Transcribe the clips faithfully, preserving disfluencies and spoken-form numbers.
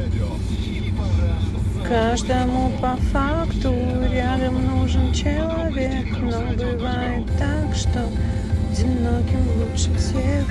Каждому по факту рядом нужен человек, но бывает так, что одиноким лучше всех.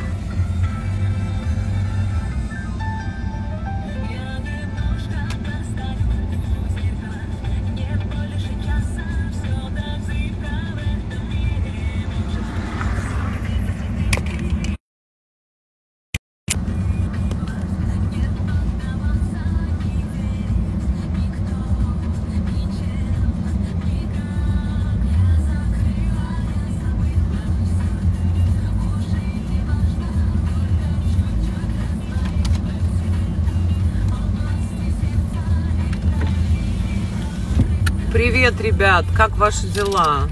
Привет, ребят! Как ваши дела?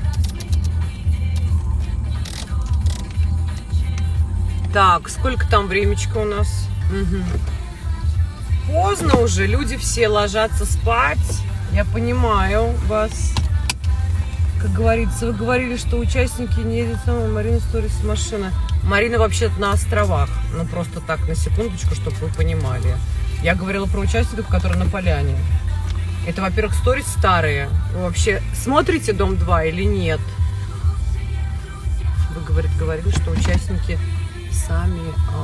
Так, сколько там времечко у нас? Угу. Поздно уже, люди все ложатся спать. Я понимаю вас. Как говорится, вы говорили, что участники не едут с нами. Марина сторис с машины. Марина вообще-то на островах. Ну, просто так, на секундочку, чтобы вы понимали. Я говорила про участников, которые на поляне. Это, во-первых, сторис старые. Вы вообще смотрите Дом два или нет? Вы, говорит, говорили, что участники сами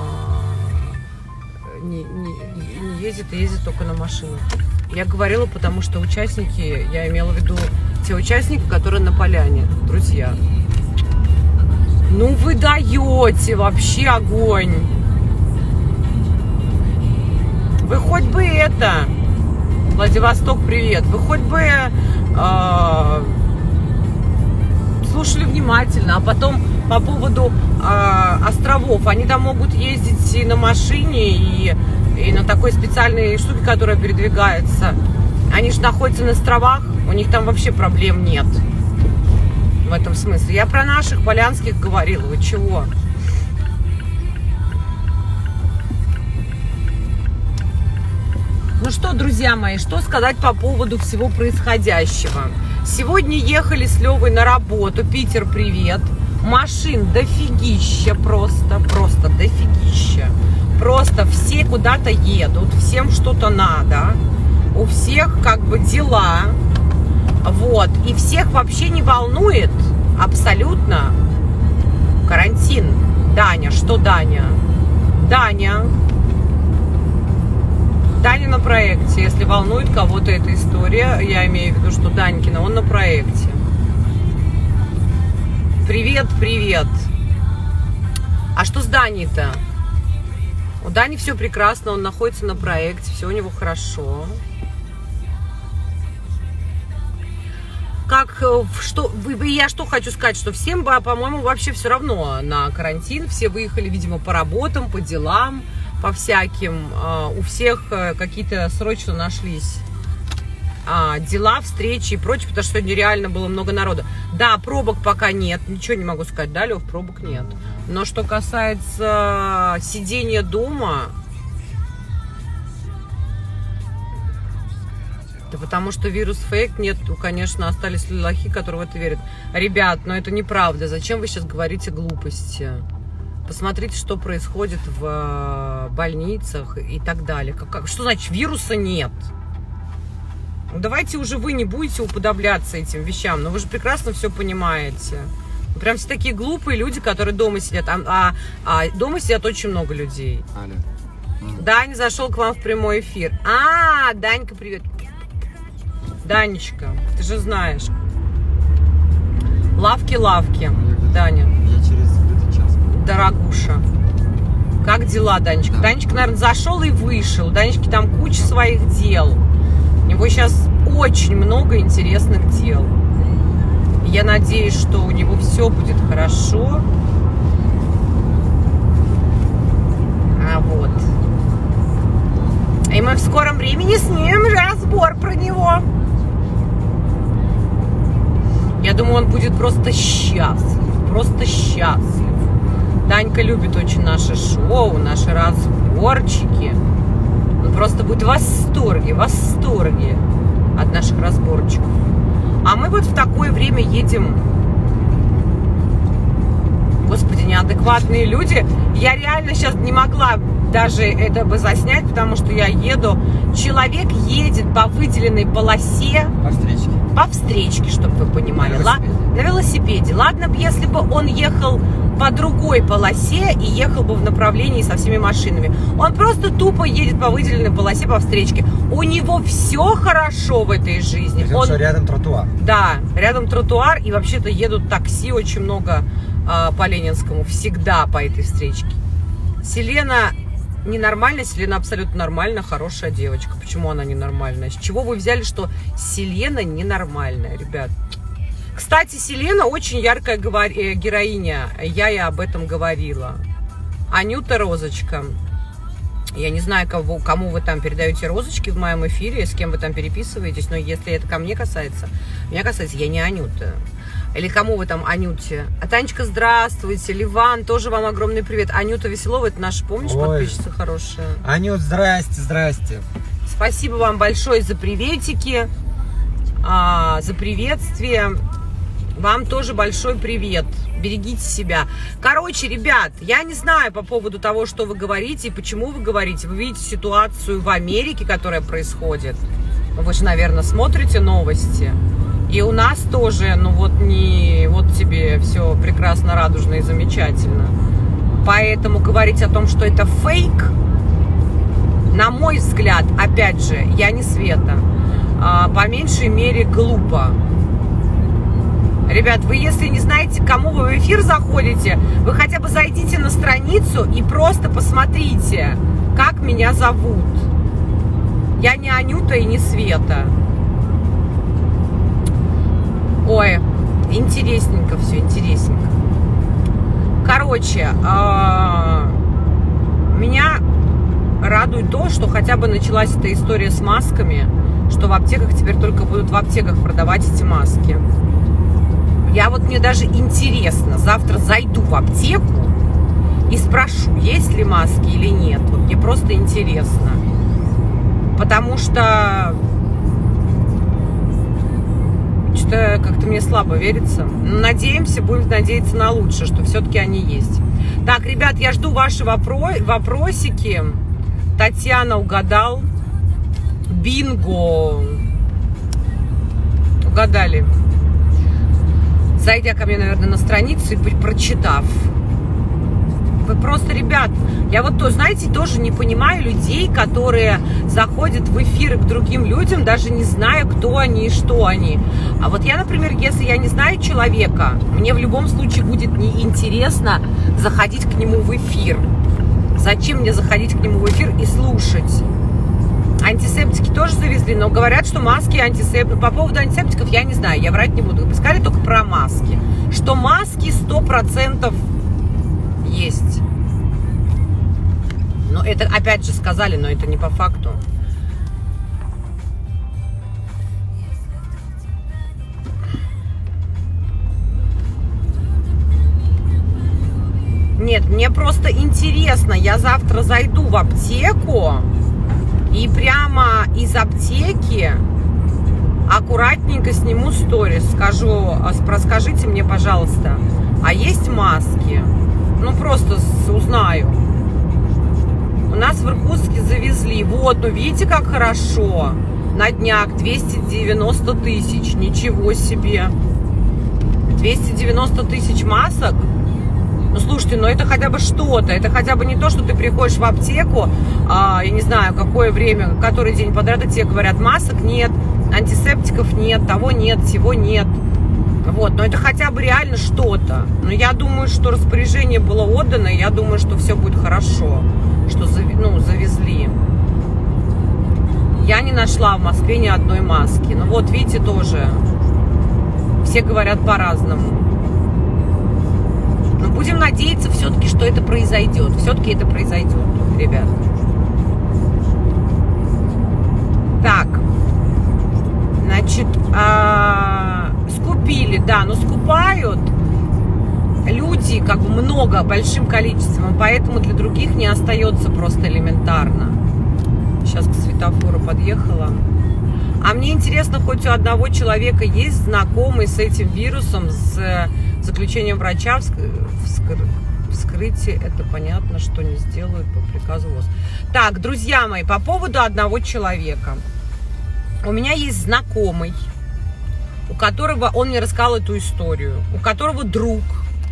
а, не, не, не ездят, а ездят только на машинах. Я говорила, потому что участники, я имела в виду те участники, которые на поляне, друзья. Ну вы даете вообще огонь. Вы хоть бы это... Владивосток, привет. Вы хоть бы э, слушали внимательно, а потом по поводу э, островов. Они там могут ездить и на машине, и, и на такой специальной штуке, которая передвигается. Они же находятся на островах, у них там вообще проблем нет. В этом смысле. Я про наших полянских говорила. Вы чего? Ну что, друзья мои, что сказать по поводу всего происходящего? Сегодня ехали с Левой на работу. Питер, привет. Машин дофигища просто, просто дофигища. Просто все куда-то едут, всем что-то надо. У всех как бы дела. Вот. И всех вообще не волнует абсолютно карантин. Даня, что Даня? Даня... Даня на проекте. Если волнует кого-то эта история, я имею в виду, что Данькина, он на проекте. Привет, привет. А что с Даней-то? У Дани все прекрасно, он находится на проекте, все у него хорошо. Как, что, я что хочу сказать, что всем, по-моему, вообще все равно на карантин. Все выехали, видимо, по работам, по делам, по всяким. У всех какие-то срочно нашлись дела, встречи и прочее, потому что сегодня реально было много народа. Да, пробок пока нет, ничего не могу сказать, да, Лев, пробок нет. Но что касается сидения дома, да потому что вирус фейк, нет, конечно, остались лохи, которые в это верят. Ребят, но это неправда, зачем вы сейчас говорите глупости? Посмотрите, что происходит в больницах и так далее. Как, как, что значит, вируса нет? Ну, давайте уже вы не будете уподобляться этим вещам. Но вы же прекрасно все понимаете. Вы прям все такие глупые люди, которые дома сидят. А, а, а дома сидят очень много людей. Алло. Даня зашел к вам в прямой эфир. А, Данька, привет. Данечка, ты же знаешь. Лавки-лавки, Даня. Я через где-то час. Дорогуша. Как дела, Данечка? Да. Данечка, наверное, зашел и вышел. У Данечки там куча своих дел. У него сейчас очень много интересных дел. Я надеюсь, что у него все будет хорошо. А вот. И мы в скором времени снимем разбор про него. Я думаю, он будет просто счастлив. Просто счастлив. Данька любит очень наше шоу, наши разборчики. Он просто будет в восторге, в восторге от наших разборчиков. А мы вот в такое время едем. Господи, неадекватные люди. Я реально сейчас не могла даже это бы заснять, потому что я еду. Человек едет по выделенной полосе. По встречке. По встречке, чтобы вы понимали. На велосипеде. На велосипеде. Ладно бы, если бы он ехал по другой полосе и ехал бы в направлении со всеми машинами. Он просто тупо едет по выделенной полосе по встречке. У него все хорошо в этой жизни. Потому он... что рядом тротуар. Да, рядом тротуар, и вообще-то едут такси очень много э, по Ленинскому. Всегда по этой встречке. Селена ненормальная, Селена абсолютно нормальная, хорошая девочка. Почему она ненормальная? С чего вы взяли, что Селена ненормальная, ребят? Кстати, Селена очень яркая героиня. Я и об этом говорила. Анюта Розочка. Я не знаю, кого, кому вы там передаете розочки в моем эфире, с кем вы там переписываетесь, но если это ко мне касается, меня касается, я не Анюта. Или кому вы там Анюте? А Танечка, здравствуйте. Ливан, тоже вам огромный привет. Анюта Веселова, это наша, помнишь, Ой. подписчица хорошая? Анют, здрасте, здрасте. Спасибо вам большое за приветики, а, за приветствие. Вам тоже большой привет. Берегите себя. Короче, ребят, я не знаю по поводу того, что вы говорите и почему вы говорите. Вы видите ситуацию в Америке, которая происходит. Вы же, наверное, смотрите новости. И у нас тоже, ну вот не вот тебе все прекрасно, радужно и замечательно. Поэтому говорить о том, что это фейк, на мой взгляд, опять же, я не Света, а, по меньшей мере глупо. Ребят, вы если не знаете, к кому вы в эфир заходите, вы хотя бы зайдите на страницу и просто посмотрите, как меня зовут. Я не Анюта и не Света. Ой, интересненько все, интересненько. Короче, меня радует то, что хотя бы началась эта история с масками, что в аптеках теперь только будут в аптеках продавать эти маски. Я вот, мне даже интересно, завтра зайду в аптеку и спрошу, есть ли маски или нет. Вот мне просто интересно. Потому что что-то как-то мне слабо верится. Надеемся, будем надеяться на лучшее, что все-таки они есть. Так, ребят, я жду ваши вопро- вопросики. Татьяна угадал. Бинго. Угадали. Зайдя ко мне, наверное, на страницу и прочитав. Вы просто, ребят, я вот, то, знаете, тоже не понимаю людей, которые заходят в эфиры к другим людям, даже не зная, кто они и что они. А вот я, например, если я не знаю человека, мне в любом случае будет неинтересно заходить к нему в эфир. Зачем мне заходить к нему в эфир и слушать? Антисептики тоже завезли, но говорят, что маски антисептики. По поводу антисептиков я не знаю, я врать не буду. Сказали только про маски. Что маски сто процентов есть. Но это опять же сказали, но это не по факту. Нет, мне просто интересно. Я завтра зайду в аптеку и прямо из аптеки аккуратненько сниму сторис. Скажу, расскажите мне, пожалуйста, а есть маски? Ну, просто узнаю. У нас в Иркутске завезли. Вот, ну, видите, как хорошо. На днях двести девяносто тысяч. Ничего себе. двести девяносто тысяч масок. Ну, слушайте, ну это хотя бы что-то. Это хотя бы не то, что ты приходишь в аптеку, а, я не знаю, какое время, который день подряд, и тебе говорят, масок нет, антисептиков нет, того нет, всего нет. Вот, но это хотя бы реально что-то. Но я думаю, что распоряжение было отдано, и я думаю, что все будет хорошо, что ну, завезли. Я не нашла в Москве ни одной маски. Ну вот, видите, тоже. Все говорят по-разному. Но будем надеяться все-таки, что это произойдет. Все-таки это произойдет, ребят. Так. Значит, а, скупили, да, но скупают люди как бы много, большим количеством, поэтому для других не остается просто элементарно. Сейчас к светофору подъехала. А мне интересно, хоть у одного человека есть знакомый с этим вирусом, с заключением врача в вскрытие, это понятно, что не сделают по приказу ВОЗ. Так, друзья мои, по поводу одного человека. У меня есть знакомый, у которого, он мне рассказал эту историю, у которого друг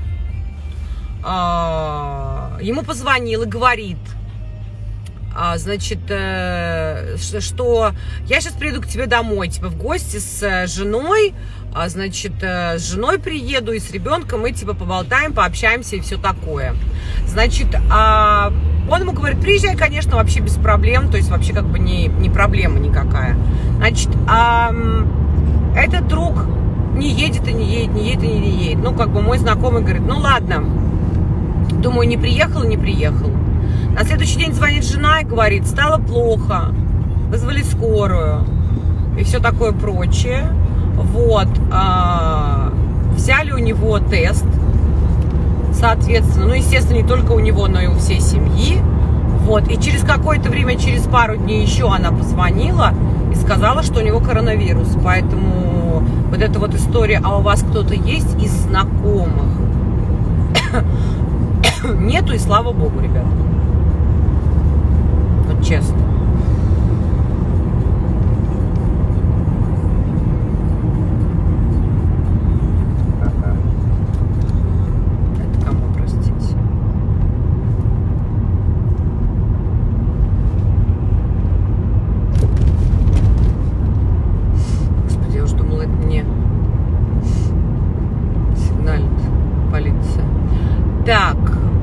а, ему позвонил и говорит, а, значит, э, что я сейчас приеду к тебе домой, типа в гости с женой, а, значит, э, с женой приеду и с ребенком, мы типа поболтаем, пообщаемся и все такое. Значит, а, он ему говорит, приезжай, конечно, вообще без проблем, то есть вообще как бы не, не проблема никакая. Значит, а, этот друг не едет и не едет, не едет и не едет. Ну, как бы мой знакомый говорит, ну ладно, думаю, не приехал, не приехал. На следующий день звонит жена и говорит, стало плохо, вызвали скорую и все такое прочее. Вот, а, взяли у него тест, соответственно, ну, естественно, не только у него, но и у всей семьи. Вот, и через какое-то время, через пару дней еще она позвонила и сказала, что у него коронавирус. Поэтому вот эта вот история, а у вас кто-то есть из знакомых? Нету, и слава богу, ребят. Вот честно. Это кому, простите? Господи, я уже думала, это мне сигналит полиция. Так.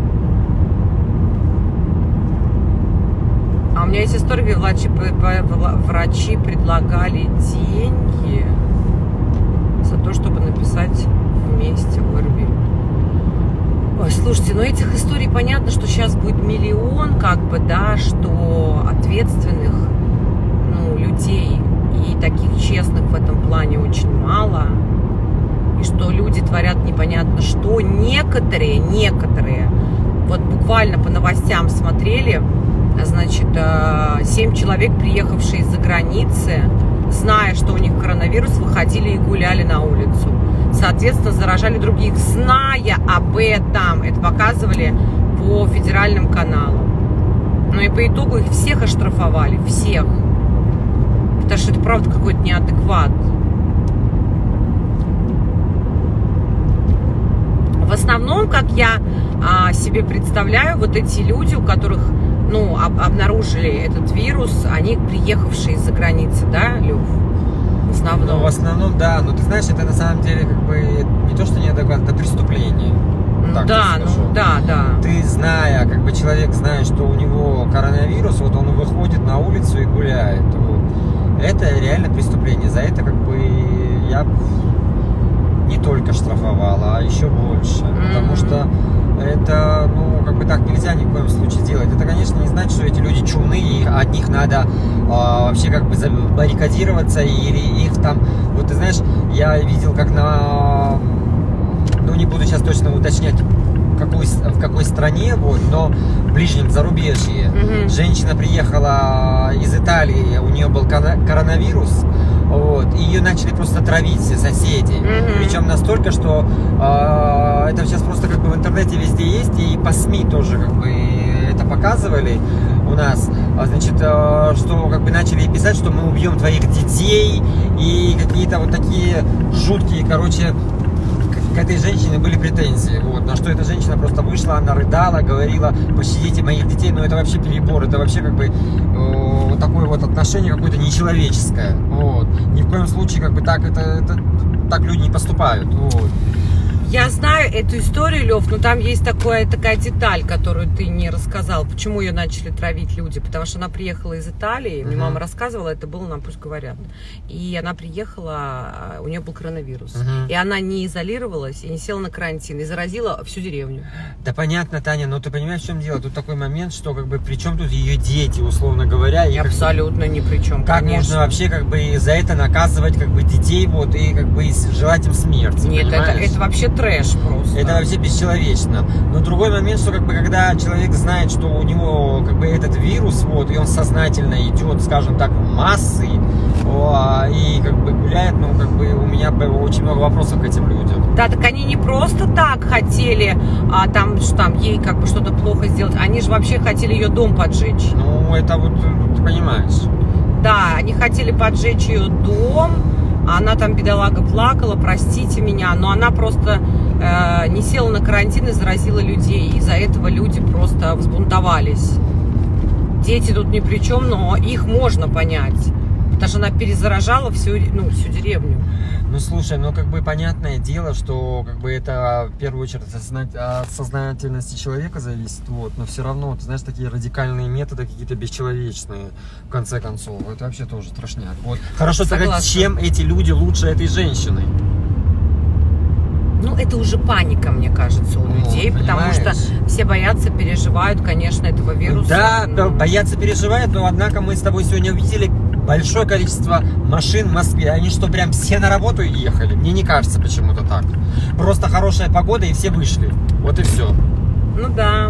А у меня есть история, где врачи, врачи предлагали деньги за то, чтобы написать вместе вырви. Ой, слушайте, ну этих историй понятно, что сейчас будет миллион, как бы, да, что ответственных, ну, людей и таких честных в этом плане очень мало. И что люди творят непонятно что. Некоторые, некоторые, вот буквально по новостям смотрели, значит, семь человек, приехавшие из-за границы, зная, что у них коронавирус, выходили и гуляли на улицу. Соответственно, заражали других, зная об этом. Это показывали по федеральным каналам. Ну и по итогу их всех оштрафовали, всех. Потому что это правда какой-то неадекват. В основном, как я а, себе представляю, вот эти люди, у которых, ну, об, обнаружили этот вирус, они приехавшие из-за границы, да, Лев? В основном. Ну, в основном, да. Но ты знаешь, это на самом деле как бы не то, что неадекватно, это преступление. Ну, да, ну, да, да. Ты, зная, как бы человек знает, что у него коронавирус, вот он выходит на улицу и гуляет. Вот. Это реально преступление. За это как бы я не только штрафовала, а еще больше. Mm-hmm. Потому что это, ну, как бы так нельзя ни в коем случае делать. Это, конечно, не значит, что эти люди чумные, и от них надо э, вообще как бы забаррикадироваться, или их там... Вот ты знаешь, я видел, как на... Ну, не буду сейчас точно уточнять, в какой, в какой стране, вот, но в ближнем зарубежье. Mm-hmm. Женщина приехала из Италии, у нее был коронавирус, вот, и ее начали просто травить все соседи. Mm-hmm. Причем настолько, что э, это сейчас просто как бы в интернете везде есть, и по СМИ тоже как бы это показывали у нас. Значит, э, что как бы начали писать, что мы убьем твоих детей, и какие-то вот такие жуткие, короче, к этой женщине были претензии. Вот, на что эта женщина просто вышла, она рыдала, говорила, пощадите моих детей. Но это вообще перебор, это вообще как бы э, такое вот отношение какое-то нечеловеческое. Вот. Ни в коем случае как бы так, это, это, так люди не поступают. Вот. Я знаю эту историю, Лев, но там есть такое, такая деталь, которую ты не рассказал. Почему ее начали травить люди? Потому что она приехала из Италии, мне uh-huh. мама рассказывала, это было нам, пусть говорят. И она приехала, у нее был коронавирус. Uh-huh. И она не изолировалась и не села на карантин, и заразила всю деревню. Да понятно, Таня, но ты понимаешь, в чем дело? Тут такой момент, что как бы при чем тут ее дети, условно говоря. И абсолютно как, ни при чем, Как конечно. можно вообще как бы за это наказывать как бы детей, вот, и как бы желать им смерти, Нет, это, это вообще трэш просто. Это вообще бесчеловечно. Но другой момент, что как бы когда человек знает, что у него как бы этот вирус, вот, и он сознательно идет, скажем так, в массы, о, и как бы гуляет, ну, как бы у меня очень много вопросов к этим людям. Да, так они не просто так хотели, а там, что там, ей как бы что-то плохо сделать, они же вообще хотели ее дом поджечь. Ну, это вот, ты понимаешь. Да, они хотели поджечь ее дом, она там, бедолага, плакала, простите меня, но она просто э, не села на карантин и заразила людей, из-за этого люди просто взбунтовались. Дети тут ни при чем, но их можно понять, потому что она перезаражала всю, ну, всю деревню. Ну, слушай, ну, как бы понятное дело, что как бы это в первую очередь от сознательности человека зависит, вот, но все равно, ты знаешь, такие радикальные методы, какие-то бесчеловечные, в конце концов, это вообще тоже страшняк. Вот. Хорошо, тогда чем эти люди лучше этой женщины? Ну, это уже паника, мне кажется, у ну, людей, понимаешь? Потому что все боятся, переживают, конечно, этого вируса. Да, но... боятся, переживают, но, однако, мы с тобой сегодня увидели большое количество машин в Москве. Они что, прям все на работу ехали? Мне не кажется почему-то так. Просто хорошая погода, и все вышли. Вот и все. Ну да.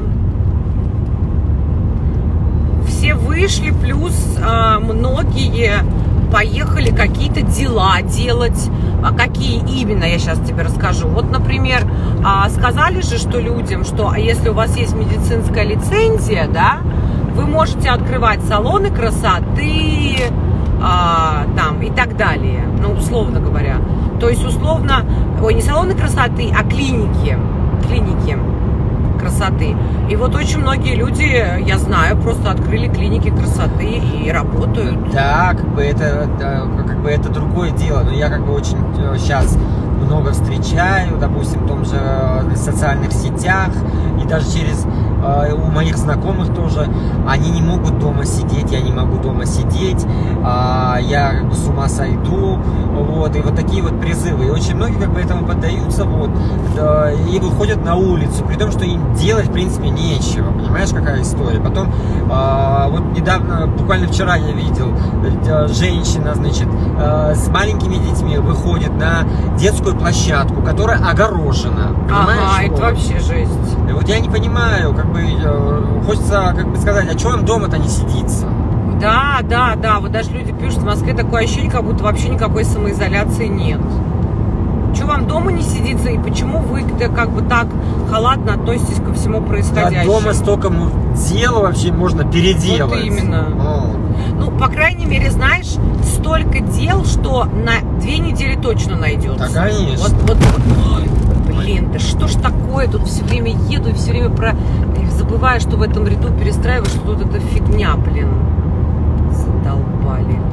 Все вышли, плюс а, многие поехали какие-то дела делать. А какие именно, я сейчас тебе расскажу. Вот, например, а, сказали же, что людям, что если у вас есть медицинская лицензия, да, вы можете открывать салоны красоты, а, там, и так далее, ну, условно говоря. То есть, условно, ой, не салоны красоты, а клиники, клиники красоты. И вот очень многие люди, я знаю, просто открыли клиники красоты и работают. Да, как бы это, да, как бы это другое дело, но я как бы очень сейчас много встречаю, допустим, в том же в социальных сетях и даже через э, у моих знакомых тоже, они не могут дома сидеть, я не могу дома сидеть, э, я как бы с ума сойду, вот, и вот такие вот призывы, и очень многие как бы этому поддаются, вот, да, и выходят на улицу, при том, что им делать в принципе нечего, понимаешь, какая история. Потом э, вот недавно, буквально вчера я видел, э, женщина, значит, э, с маленькими детьми выходит на детскую площадку, которая огорожена. Ага, это вообще жесть. И вот я не понимаю, как бы э, хочется как бы сказать, а что вам дома-то не сидится? Да, да, да, вот даже люди пишут, в Москве такое ощущение, как будто вообще никакой самоизоляции нет. Что вам дома не сидится и почему вы как бы так халатно относитесь ко всему происходящему? Да, дома столько дел вообще можно переделать. Вот именно. О. Ну, по крайней мере, знаешь, столько дел, что на две недели точно найдется. Да, конечно. Вот, вот, вот. Ой, блин, да что ж такое? Тут все время еду и все время про... И забываю, что в этом ряду перестраиваешь, что тут это фигня, блин. Задолбали.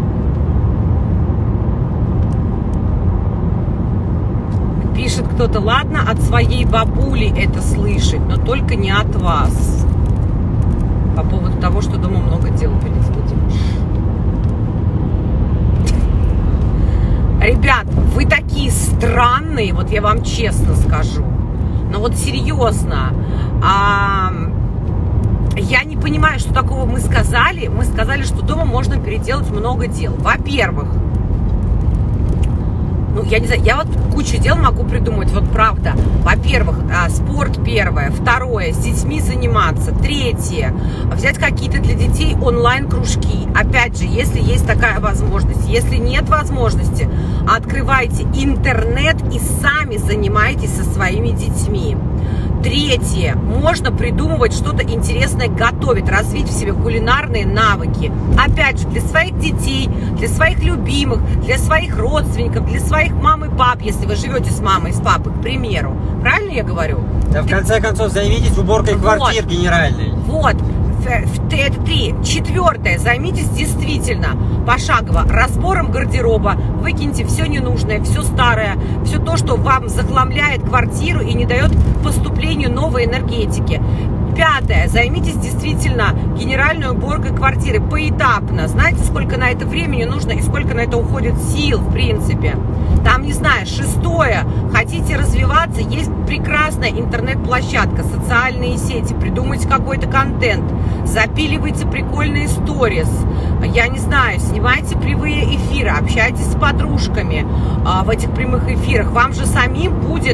Пишет кто-то, ладно, от своей бабули это слышать, но только не от вас. По поводу того, что дома много дел перед людьми. Ребят, вы такие странные, вот я вам честно скажу. Но вот серьезно, а, я не понимаю, что такого мы сказали. Мы сказали, что дома можно переделать много дел. Во-первых, ну, я не знаю, я вот кучу дел могу придумать, вот правда. Во-первых, спорт первое. Второе, с детьми заниматься. Третье, взять какие-то для детей онлайн-кружки. Опять же, если есть такая возможность. Если нет возможности, открывайте интернет и сами занимайтесь со своими детьми. Третье, можно придумывать что-то интересное, готовить, развить в себе кулинарные навыки. Опять же, для своих детей, для своих любимых, для своих родственников, для своих мам и пап, если вы живете с мамой и с папой, к примеру. Правильно я говорю? Да, в конце концов, займитесь уборкой квартир вот. Генеральной. Вот. Это три. Четвертое. Займитесь действительно пошагово разбором гардероба. Выкиньте все ненужное, все старое, все то, что вам захламляет квартиру и не дает поступлению новой энергетики. Пятое. Займитесь действительно генеральной уборкой квартиры поэтапно. Знаете, сколько на это времени нужно и сколько на это уходит сил, в принципе. Там, не знаю, шестое. Хотите развиваться, есть прекрасная интернет-площадка, социальные сети. Придумайте какой-то контент. Запиливайте прикольные сторис. Я не знаю, снимайте прямые эфиры, общайтесь с подружками а, в этих прямых эфирах. Вам же самим будет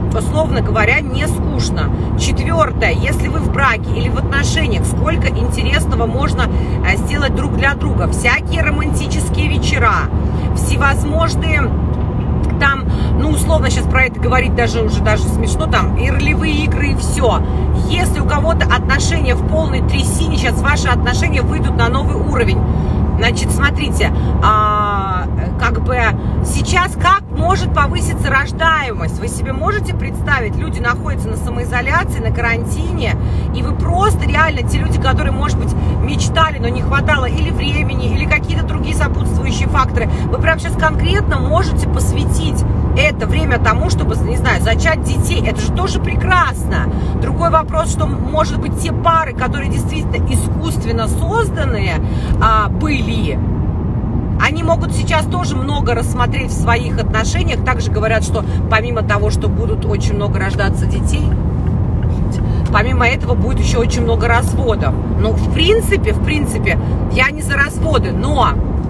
условно говоря, не скучно. Четвертое, если вы в браке или в отношениях, сколько интересного можно сделать друг для друга. Всякие романтические вечера, всевозможные, там, ну, условно сейчас про это говорить даже уже даже смешно, там, и ролевые игры, и все. Если у кого-то отношения в полной трясине, сейчас ваши отношения выйдут на новый уровень. Значит, смотрите, а, как бы сейчас как может повыситься рождаемость? Вы себе можете представить, люди находятся на самоизоляции, на карантине, и вы просто реально, те люди, которые, может быть, мечтали, но не хватало или времени, или какие-то другие сопутствующие факторы, вы прямо сейчас конкретно можете посвятить это время тому, чтобы, не знаю, зачать детей. Это же тоже прекрасно. Другой вопрос, что, может быть, те пары, которые действительно искусственно созданные а, были, они могут сейчас тоже много рассмотреть в своих отношениях. Также говорят, что помимо того, что будут очень много рождаться детей, помимо этого будет еще очень много разводов. Ну, в принципе, в принципе, я не за разводы, но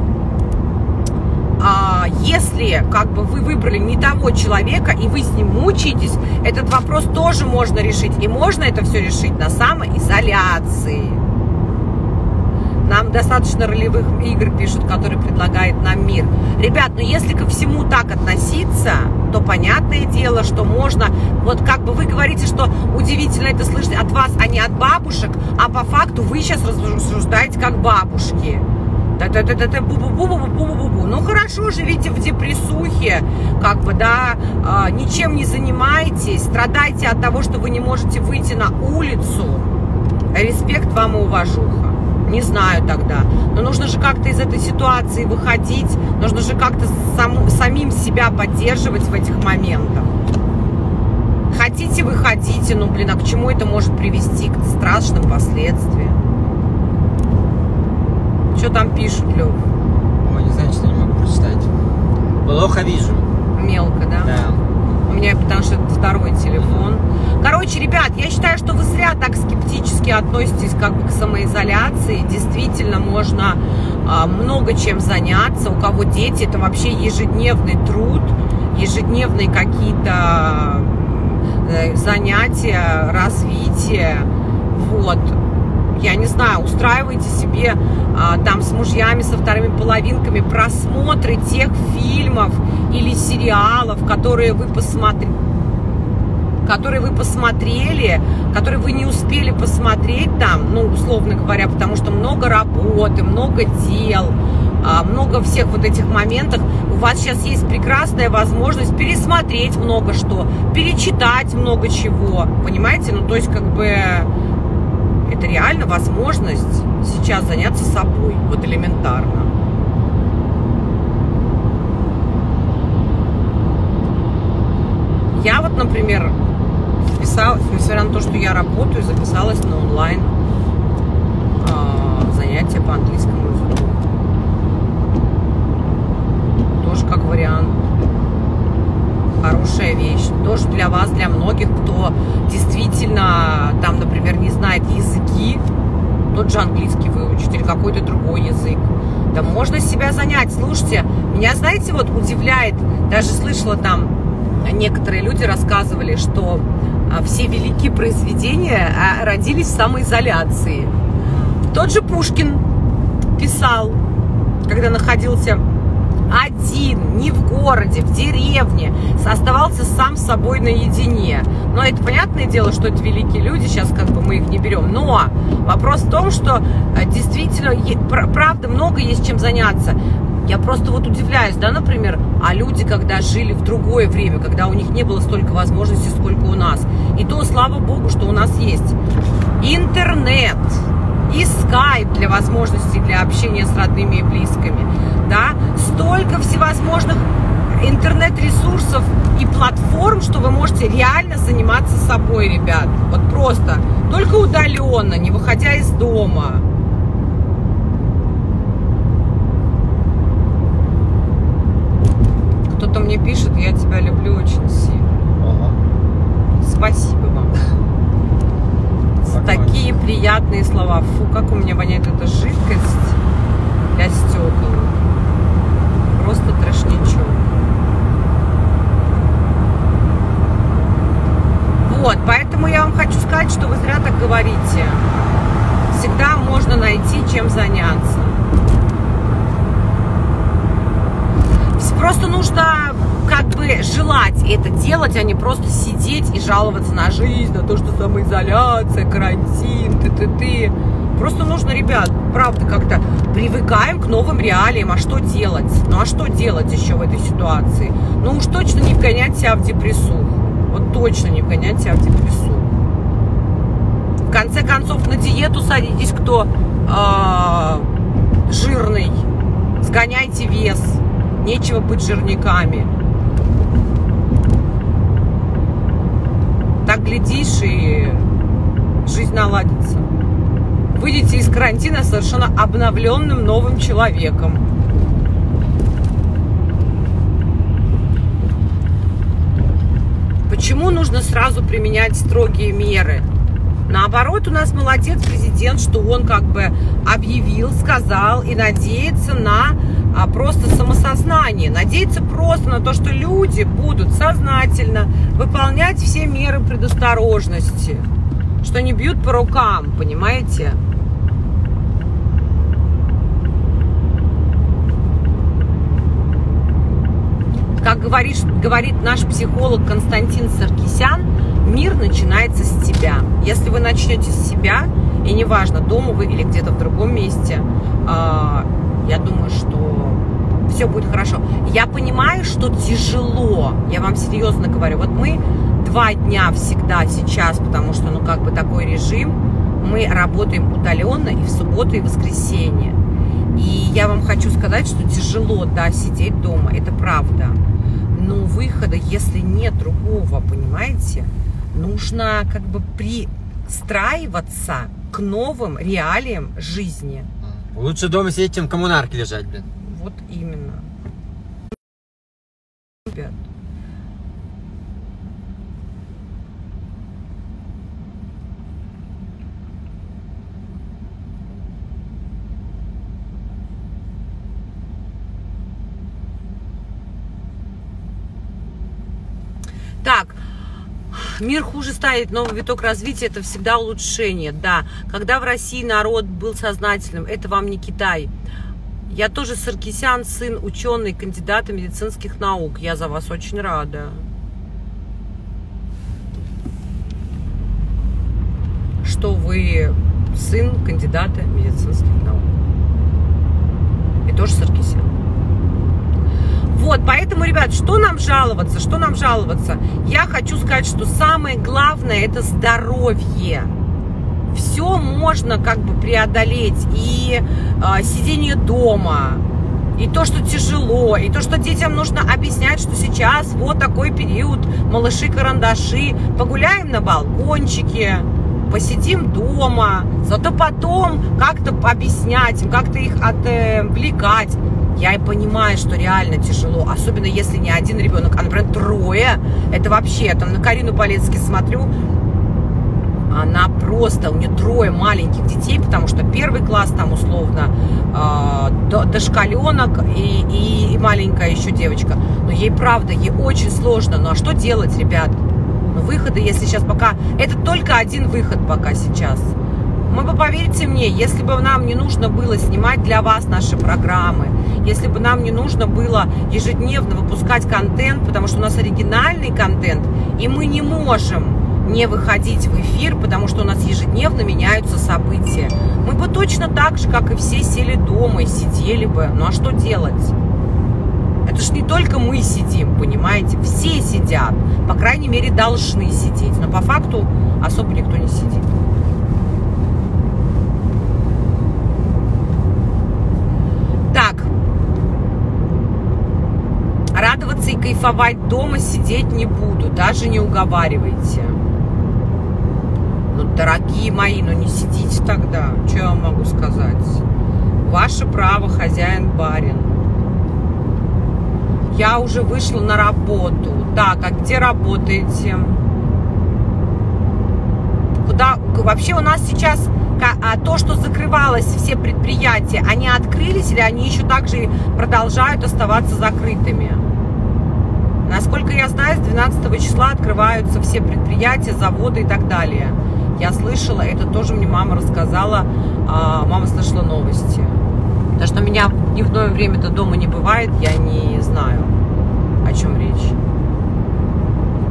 а, если как бы вы выбрали не того человека, и вы с ним мучаетесь, этот вопрос тоже можно решить. И можно это все решить на самоизоляции. Нам достаточно ролевых игр пишут, которые предлагает нам мир. Ребят, ну если ко всему так относиться, то понятное дело, что можно, вот как бы вы говорите, что удивительно это слышать от вас, а не от бабушек, а по факту вы сейчас рассуждаете как бабушки. Да-да-да-да, бу-бу-бу-бу-бу-бу-бу-бу. Ну хорошо, живите в депрессухе, как бы, да, э, ничем не занимайтесь, страдайте от того, что вы не можете выйти на улицу. Респект вам и уважуха. Не знаю тогда. Но нужно же как-то из этой ситуации выходить. Нужно же как-то сам, самим себя поддерживать в этих моментах. Хотите, выходите. Ну, блин, а к чему это может привести? К страшным последствиям. Что там пишут, Лёв? Ой, не знаю, что не могу прочитать. Плохо вижу. Мелко, да? Да. У меня, потому что это второй телефон. Короче, ребят, я считаю, что вы зря так скептически относитесь как бы к самоизоляции. Действительно, можно а, много чем заняться. У кого дети, это вообще ежедневный труд, ежедневные какие-то э, занятия, развитие. Вот. Я не знаю, устраивайте себе а, там с мужьями, со вторыми половинками просмотры тех фильмов или сериалов, которые вы посмотрели, которые вы посмотрели, которые вы не успели посмотреть там, ну, условно говоря, потому что много работы, много дел, а, много всех вот этих моментов. У вас сейчас есть прекрасная возможность пересмотреть много что, перечитать много чего, понимаете? Ну, то есть, как бы... Это реально возможность сейчас заняться собой, вот элементарно. Я вот, например, записалась, несмотря на то, что я работаю, записалась на онлайн э, занятия по английскому языку. Тоже как вариант. Хорошая вещь. Тоже для вас, для многих, кто действительно, там, например, не знает языки, тот же английский выучить или какой-то другой язык. Да можно себя занять. Слушайте, меня, знаете, вот удивляет, даже слышала там, некоторые люди рассказывали, что все великие произведения родились в самоизоляции. Тот же Пушкин писал, когда находился один, не в городе, в деревне, оставался сам с собой наедине. Но это понятное дело, что это великие люди, сейчас как бы мы их не берем. Но вопрос в том, что действительно, правда, много есть чем заняться. Я просто вот удивляюсь, да, например, а люди, когда жили в другое время, когда у них не было столько возможностей, сколько у нас. И то, слава богу, что у нас есть интернет и скайп для возможностей для общения с родными и близкими. Да, столько всевозможных интернет-ресурсов и платформ, что вы можете реально заниматься собой, ребят. Вот просто, только удаленно, не выходя из дома. Кто-то мне пишет, я тебя люблю очень сильно. Ага. Спасибо вам. Такие приятные слова. Фу, как у меня воняет эта жидкость для стекол. Просто трэшничок. делать, а не просто сидеть и жаловаться на жизнь, на то, что самоизоляция, карантин, ты-ты-ты. Просто нужно, ребят, правда, как-то привыкаем к новым реалиям. А что делать? Ну а что делать еще в этой ситуации? Ну уж точно не вгонять себя в депрессуху. Вот точно не вгонять себя в депрессуху. В конце концов, на диету садитесь, кто э, жирный. Сгоняйте вес. Нечего быть жирниками. Так глядишь, и жизнь наладится. Выйдете из карантина совершенно обновленным новым человеком. Почему нужно сразу применять строгие меры? Наоборот, у нас молодец президент, что он как бы объявил, сказал и надеется на а, просто самосознание. Надеется просто на то, что люди будут сознательно выполнять все меры предосторожности. Что не бьют по рукам, понимаете? Как говорит, говорит наш психолог Константин Саркисян, мир начинается с тебя. Если вы начнете с себя, и неважно, дома вы или где-то в другом месте, э, я думаю, что все будет хорошо. Я понимаю, что тяжело, я вам серьезно говорю. Вот мы два дня всегда сейчас, потому что, ну, как бы такой режим, мы работаем удаленно и в субботу, и в воскресенье. И я вам хочу сказать, что тяжело, да, сидеть дома, это правда. Но выхода, если нет другого, понимаете, нужно как бы пристраиваться к новым реалиям жизни. Лучше дома сидеть, чем в коммунарке лежать, блин. Вот именно. Ребят. Так, мир хуже станет, новый виток развития – это всегда улучшение. Да, когда в России народ был сознательным, это вам не Китай. Я тоже Саркисян, сын ученый, кандидата медицинских наук. Я за вас очень рада. Что вы сын кандидата медицинских наук. И тоже Саркисян. Вот, поэтому, ребят, что нам жаловаться, что нам жаловаться? Я хочу сказать, что самое главное – это здоровье. Все можно как бы преодолеть, и э, сидение дома, и то, что тяжело, и то, что детям нужно объяснять, что сейчас вот такой период, малыши-карандаши, погуляем на балкончике, посидим дома, зато потом как-то объяснять им, как-то их отвлекать. Я и понимаю, что реально тяжело, особенно если не один ребенок, а, например, трое. Это вообще, я там на Карину Полецки смотрю, она просто, у нее трое маленьких детей, потому что первый класс там условно э, дошколенок и, и, и маленькая еще девочка. Но ей правда, ей очень сложно. Ну а что делать, ребят? Ну, выходы, если сейчас пока... Это только один выход пока сейчас. Мы бы, поверьте мне, если бы нам не нужно было снимать для вас наши программы, если бы нам не нужно было ежедневно выпускать контент, потому что у нас оригинальный контент, и мы не можем не выходить в эфир, потому что у нас ежедневно меняются события. Мы бы точно так же, как и все, сели дома и сидели бы. Ну а что делать? Это ж не только мы сидим, понимаете? Все сидят. По крайней мере, должны сидеть. Но по факту особо никто не сидит. Так. Радоваться и кайфовать дома сидеть не буду. Даже не уговаривайте. Ну, дорогие мои, ну не сидите тогда. Что я вам могу сказать? Ваше право, хозяин-барин. Я уже вышла на работу. Так, а где работаете? Куда? Вообще у нас сейчас а то, что закрывалось, все предприятия, они открылись или они еще также продолжают оставаться закрытыми? Насколько я знаю, с двенадцатого числа открываются все предприятия, заводы и так далее. Я слышала, это тоже мне мама рассказала, а, мама слышала новости. Потому что у меня в дневное время-то дома не бывает, я не знаю, о чем речь.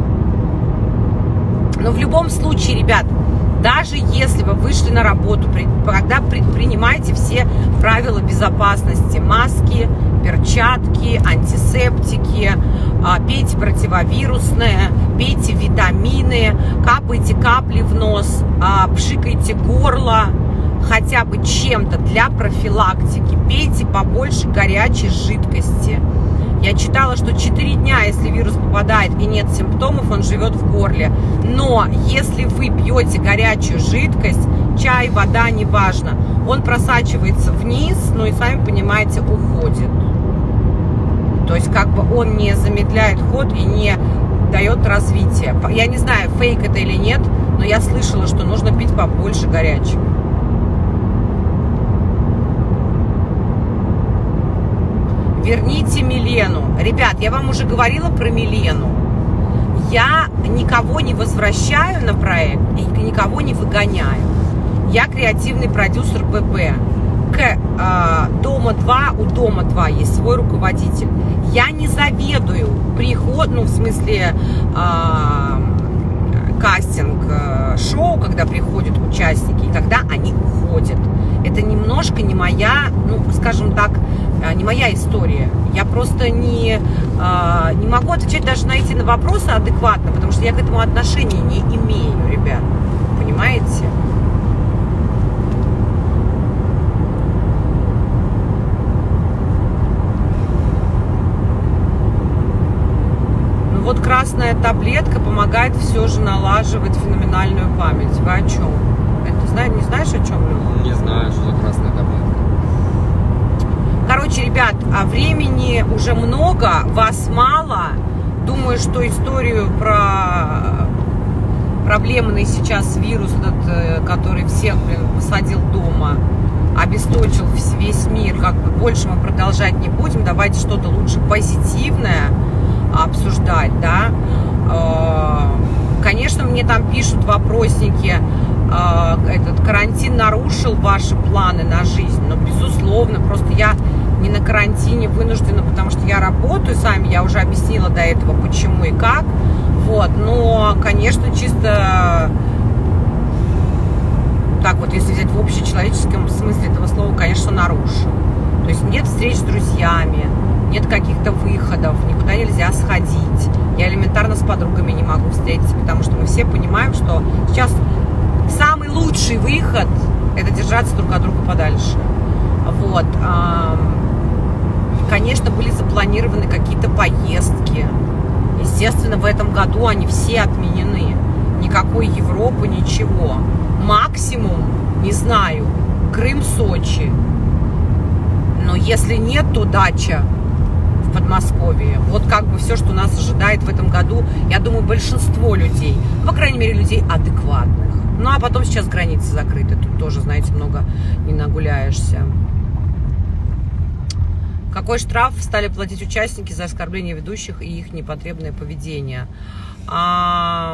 Но в любом случае, ребят, даже если вы вышли на работу, когда предпринимайте все правила безопасности, маски, перчатки, антисептики, пейте противовирусное, пейте витамины, капайте капли в нос, пшикайте горло хотя бы чем-то для профилактики, пейте побольше горячей жидкости. Я читала, что четыре дня, если вирус попадает и нет симптомов, он живет в горле. Но если вы пьете горячую жидкость, чай, вода, неважно, он просачивается вниз, ну и сами понимаете, уходит. То есть как бы он не замедляет ход и не дает развития. Я не знаю, фейк это или нет, но я слышала, что нужно пить побольше горячего. Верните Милену. Ребят, я вам уже говорила про Милену. Я никого не возвращаю на проект и никого не выгоняю. Я креативный продюсер ББ. К э, Дома два, у Дома два есть свой руководитель. Я не заведую приход, ну, в смысле, э, кастинг э, шоу, когда приходят участники, и когда они уходят. Это немножко не моя, ну, скажем так, не моя история. Я просто не, э, не могу отвечать даже на эти вопросы адекватно, потому что я к этому отношения не имею, ребят. Понимаете? Ну вот красная таблетка помогает все же налаживать феноменальную память. Вы о чем? Это знаешь, не знаешь, о чем? Не знаю, что за красная таблетка. Короче, ребят, а времени уже много, вас мало. Думаю, что историю про проблемный сейчас вирус, этот, который всех, блин, посадил дома, обесточил весь мир, как бы больше мы продолжать не будем. Давайте что-то лучше позитивное обсуждать, да. Конечно, мне там пишут вопросники, этот карантин нарушил ваши планы на жизнь, но безусловно, просто я не на карантине вынуждена, потому что я работаю, сами я уже объяснила до этого, почему и как, вот, но, конечно, чисто так вот, если взять в общечеловеческом смысле этого слова, конечно, нарушил. То есть нет встреч с друзьями, нет каких-то выходов, никуда нельзя сходить, я элементарно с подругами не могу встретиться, потому что мы все понимаем, что сейчас самый лучший выход – это держаться друг от друга подальше. Вот. Конечно, были запланированы какие-то поездки. Естественно, в этом году они все отменены. Никакой Европы, ничего. Максимум, не знаю, Крым, Сочи. Но если нет, то дача в Подмосковье. Вот как бы все, что нас ожидает в этом году, я думаю, большинство людей, по крайней мере, людей адекватных. Ну, а потом сейчас границы закрыты. Тут тоже, знаете, много не нагуляешься. Какой штраф стали платить участники за оскорбление ведущих и их непотребное поведение? А,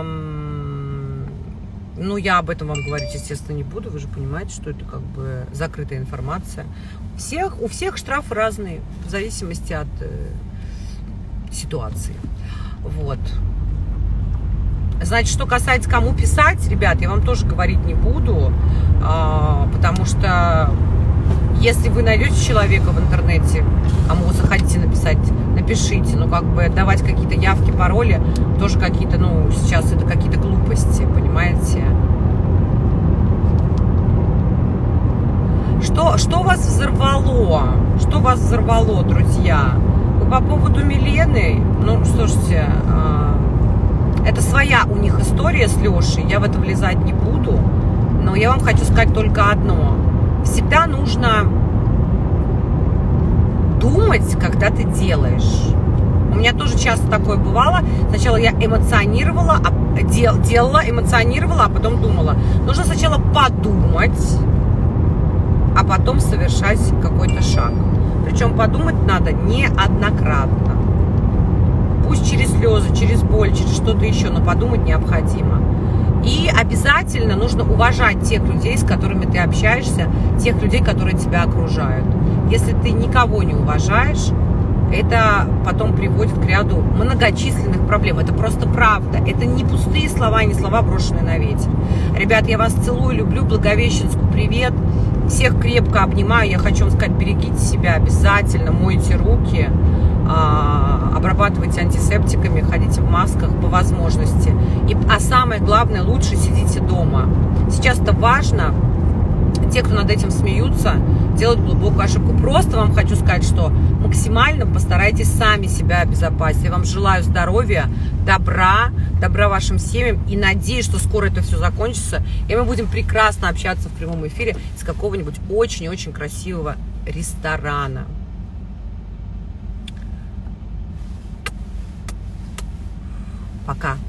ну, я об этом вам говорить, естественно, не буду. Вы же понимаете, что это как бы закрытая информация. Всех, у всех штрафы разные, в зависимости от э, ситуации. Вот. Значит, что касается кому писать, ребят, я вам тоже говорить не буду, э, потому что если вы найдете человека в интернете, кому вы захотите написать, напишите. Но как бы давать какие-то явки, пароли, тоже какие-то, ну, сейчас это какие-то глупости, понимаете? Что, что вас взорвало? Что вас взорвало, друзья? Вы по поводу Милены, ну, слушайте, э, это своя у них история с Лешей, я в это влезать не буду, но я вам хочу сказать только одно. Всегда нужно думать, когда ты делаешь. У меня тоже часто такое бывало. Сначала я эмоционировала, а, дел, делала, эмоционировала, а потом думала. Нужно сначала подумать, а потом совершать какой-то шаг. Причем подумать надо неоднократно. Пусть через слезы, через боль, через что-то еще, но подумать необходимо. И обязательно нужно уважать тех людей, с которыми ты общаешься, тех людей, которые тебя окружают. Если ты никого не уважаешь, это потом приводит к ряду многочисленных проблем. Это просто правда. Это не пустые слова, не слова, брошенные на ветер. Ребят, я вас целую, люблю, Благовещенску привет. Всех крепко обнимаю. Я хочу вам сказать, берегите себя обязательно, мойте руки, обрабатывайте антисептиками, ходите в масках по возможности. И, а самое главное, лучше сидите дома. Сейчас это важно. Те, кто над этим смеются, делают глубокую ошибку. Просто вам хочу сказать, что максимально постарайтесь сами себя обезопасить. Я вам желаю здоровья, добра, добра вашим семьям. И надеюсь, что скоро это все закончится. И мы будем прекрасно общаться в прямом эфире из какого-нибудь очень-очень красивого ресторана. Пока.